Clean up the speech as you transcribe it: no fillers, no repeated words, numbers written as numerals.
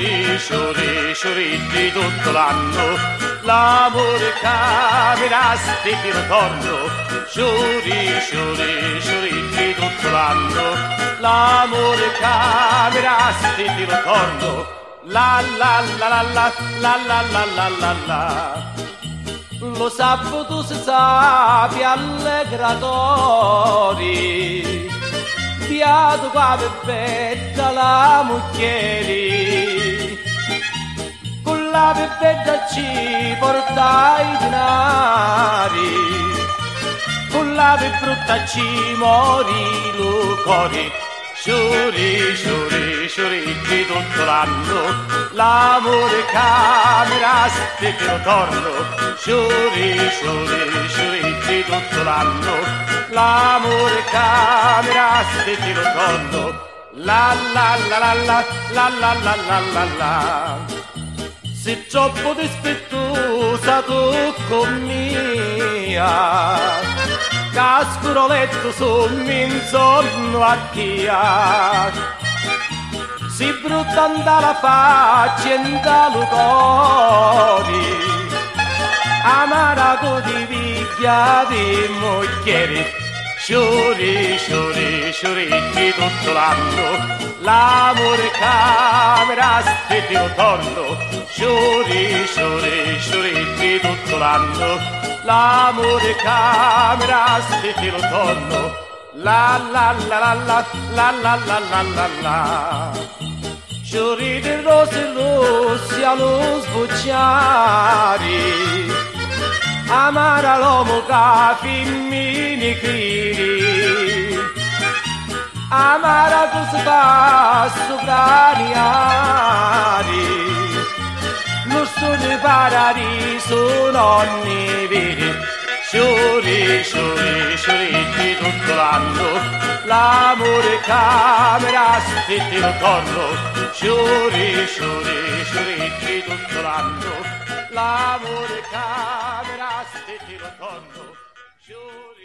sciuri, sciuritti tutto l'anno, l'amore camera, stetti ritorno, sciuri, sciuri, sciuritti tutto l'anno, l'amore camera, stetti ritorno, la la la la la la la la la la la. Lo sabato si sapi allegratori, fiato qua pepetta la mucchieri, con la pepetta ci porta i denari, con la brutta ci mori lo cori. Sciuri, sciuri, sciuritti tutto l'anno, l'amore camera, stetti ritorno, sciuri, sciuri, sciuritti tutto l'anno, l'amore camera, stetti ritorno, la la la la la la la la la la la. Se troppo dispettosa tu con mia, cascuro letto sommi insonno a chia, si brutta la faccia in dallo cori, amara di viglia di moglieri, sciuri, sciuri, sciuritti tutto l'anno, l'amore camera, stetti ritorno, sciuri, sciuri, sciuritti tutto l'anno, l'amore camera, stetti ritorno, la la la la la la la la la la la. Sciuri di rose rossi allo sbocciari, amara l'uomo che femmini criri, amara tu si fa sopra gli ari, l'orso di paradiso nonni veri, sciuri, sciuri, sciuritti tutto l'anno, l'amore camera, stetti ritorno, sciuri, sciuri, sciuritti tutto l'anno, l'amore camera, stetti ritorno, sciuri.